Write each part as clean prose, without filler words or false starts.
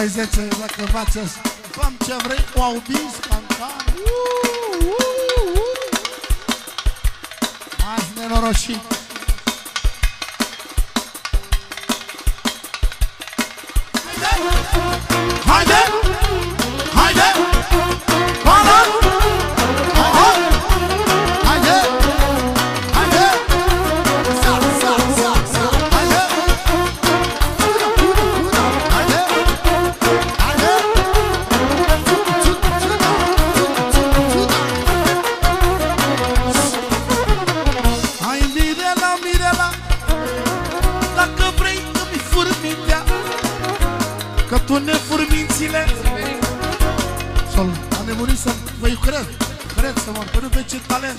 10, dacă faceți, făm ce vrei, o audis, cantar. Azi nenoroșit. Haide! Haide! Para! Haide! Haide! Sa, sa, sa, sa! Haide! Haide! Haide! Hai, Mirela, Mirela, dacă vrei îmi furi mintea, că tu ne furi mințile. Sol, a nebunit să vă cred, cred să mă până pe ce talent.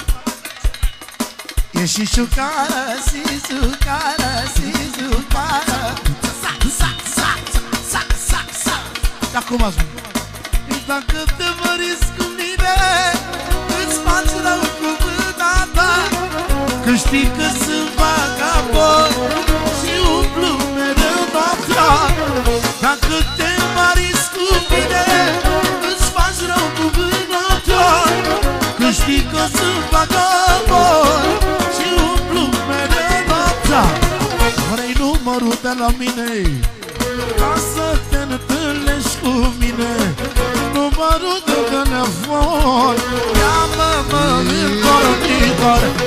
E și șucară, și șucară, și șucară. Sa, sa, sa, sa, sa, sa. Dar cum ați spus? Dacă te măriți cu mine, îți faci rău cu mâna ta, că știi că sunt vagabond și umplu mereu noaptea. Dacă te măriți cu mine, îți faci rău cu mâna ta, că știi că sunt vagabond și umplu mereu noaptea. Vrei numărul de la mine ca să te întâlnești cu mine, numărul de telefon, ia-mă, mă, în dormitor.